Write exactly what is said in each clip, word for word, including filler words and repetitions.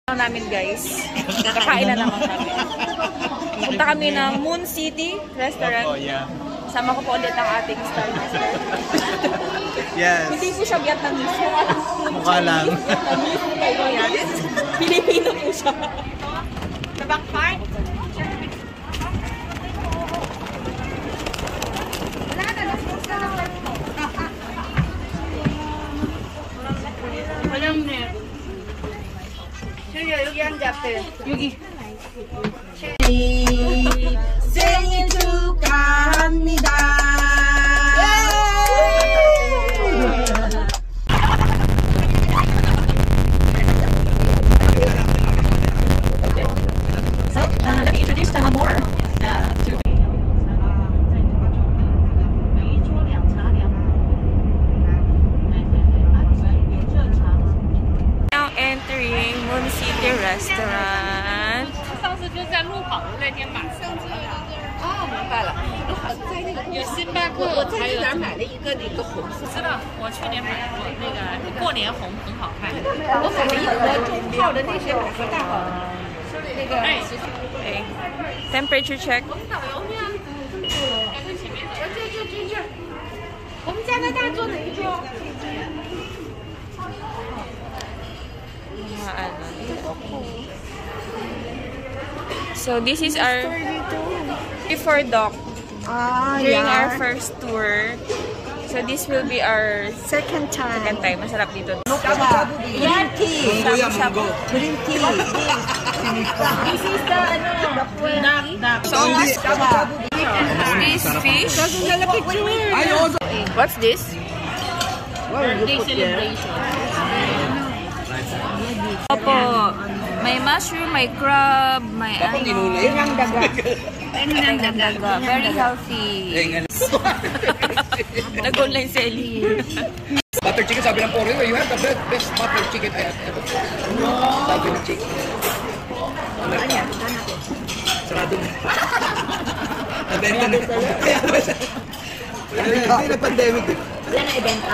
namin guys. Kakain na naman kami. Punta kami ng Moon City Restaurant. Oh, yeah. Sama ko po ulit ang ating star master. Yes. Hindi po siya Vietnamese. Mukha lang. Vietnamese. Pilipino po siya. The back part? 여기 앉았대. 여기. 생일 축하합니다. So, uh, let me introduce some more. Now entering Moon City Restaurant. 上次就在路跑的那天买的。哦，明白了。在那个有星巴克，我在哪儿买了一个那个红色？知道，我去年买过那个过年红，很好看。我买了一盒中泡的那些百合大宝，那个哎， Okay. Temperature check. 我们导游呢？在前面。这这这这，我们加拿大坐哪一桌？ So this is our before dock Ah, during yeah. our first tour. So this will be our Second time. second time. Masarap dito. Green tea. Shabu-shabu. Green tea. This is the ano, duck. So what's this fish? What's this? Birthday celebration. Opo. May mushroom, may crab, may ano. Inang daga. Inang daga. Very healthy. Nag-online selling. Butter chicken, sabi ng Poreo, you have the best, best butter chicken I have ever. Sabi ng chicken. Ano yan? Sarado na. Nabenta na. Hindi na pandemic. Wala na ibenta.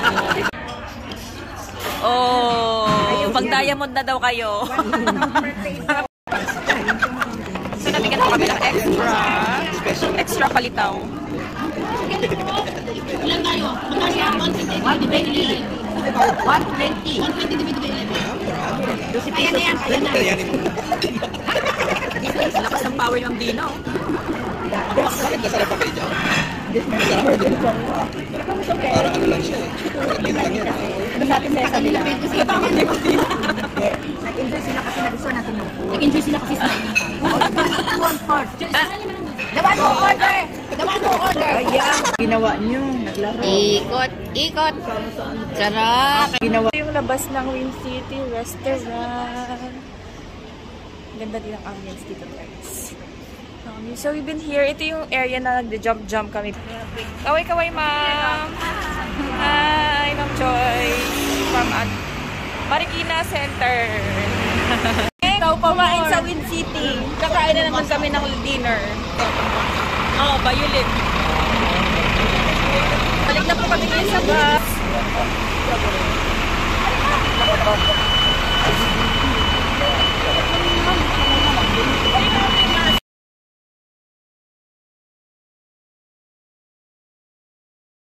Oh, pag diamond na daw kayo. So, nabigyan ko kami ng extra. Extra palitaw. Ilan tayo? one twenty. one twenty. one twenty. Ayan na yan. Ayan na. Lakas ng power ng Dino. Bakit nasarap pa kayo dyan? Parang ano lang siya eh. Yun lang yan. Nag-enjoy sila kasi nagustuhan natin mo. Nag-enjoy sila kasi sa one part. Dapat mo order! Dapat mo order! Ayan. Ginawa nyo. Naglaro. Ikot, ikot. Sarap. Ginawa yung labas ng Moon City Restaurant. Ganda din ang ambience dito, guys. Um, so we've been here. Ito yung area na nagde-jump-jump kami. Kaway-kaway, ma'am! Hi, Ma'am Joy! From uh, Marikina Center. Ikaw pamain sa Moon City. Kakain na naman kami ng dinner. Oo, oh, Bayulib. Balik na po kami ngayon sa bus.